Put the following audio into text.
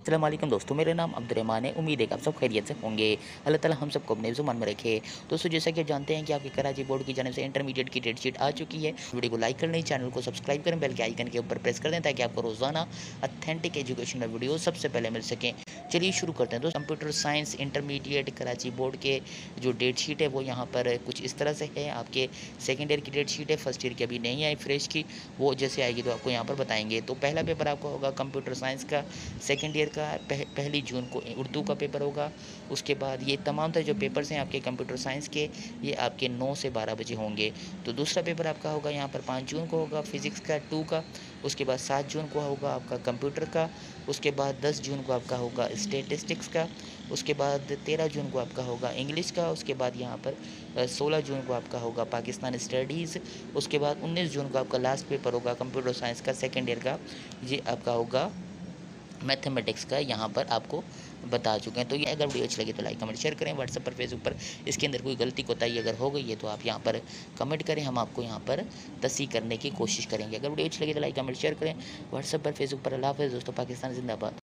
अस्सलाम वालेकुम दोस्तों, मेरा नाम अब्दुर्रहमान है। उम्मीद है कि आप सब खैरियत से होंगे। अल्लाह ताला हम सबको अपने ज़ुबान में रखे। दोस्तों, जैसा कि आप जानते हैं कि आपके कराची बोर्ड की जानिब से इंटरमीडिएट की डेट शीट आ चुकी है। वीडियो को लाइक कर लें, चैनल को सब्सक्राइब करें, बेल के आइकन के ऊपर प्रेस कर दें ताकि आपको रोज़ाना ऑथेंटिक एजुकेशनल वीडियो सबसे पहले मिल सकें। चलिए शुरू करते हैं दोस्तों। Computer science intermediate Karachi board के जो डेट शीट है वो यहाँ पर कुछ इस तरह से है। आपके सेकेंड ईयर की डेट शीट है, फर्स्ट ईयर की अभी नहीं आई फ्रेश की, वो जैसे आएगी तो आपको यहाँ पर बताएंगे। तो पहला पेपर आपका होगा कंप्यूटर साइंस का, सेकेंड ईयर का पहली जून को उर्दू का पेपर होगा। उसके बाद ये तमाम तरह जो पेपर्स हैं आपके कंप्यूटर साइंस के, ये आपके 9 से 12 बजे होंगे। तो दूसरा पेपर आपका होगा यहाँ पर 5 जून को होगा फिज़िक्स का 2 का। उसके बाद 7 जून को होगा आपका कंप्यूटर का। उसके बाद 10 जून को आपका होगा स्टैटिस्टिक्स का। उसके बाद 13 जून को आपका होगा इंग्लिश का। उसके बाद यहाँ पर 16 जून को आपका होगा पाकिस्तान स्टडीज़। उसके बाद 19 जून को आपका लास्ट पेपर होगा कंप्यूटर साइंस का सेकेंड ईयर का, ये आपका होगा मैथमेटिक्स का। यहाँ पर आपको बता चुके हैं। तो ये अगर वीडियो अच्छी लगी तो लाइक कमेंट शेयर करें। व्हाट्सएप पर फेसबुक पर इसके अंदर कोई गलती कोताही अगर हो गई है तो आप यहाँ पर कमेंट करें, हम आपको यहाँ पर तस्सीह करने की कोशिश करेंगे। अगर वीडियो अच्छी लगी तो लाइक कमेंट शेयर करें। व्हाट्सएप पर फेसबुक पर। अल्लाह हाफ़िज़ दोस्तों। पाकिस्तान जिंदाबाद।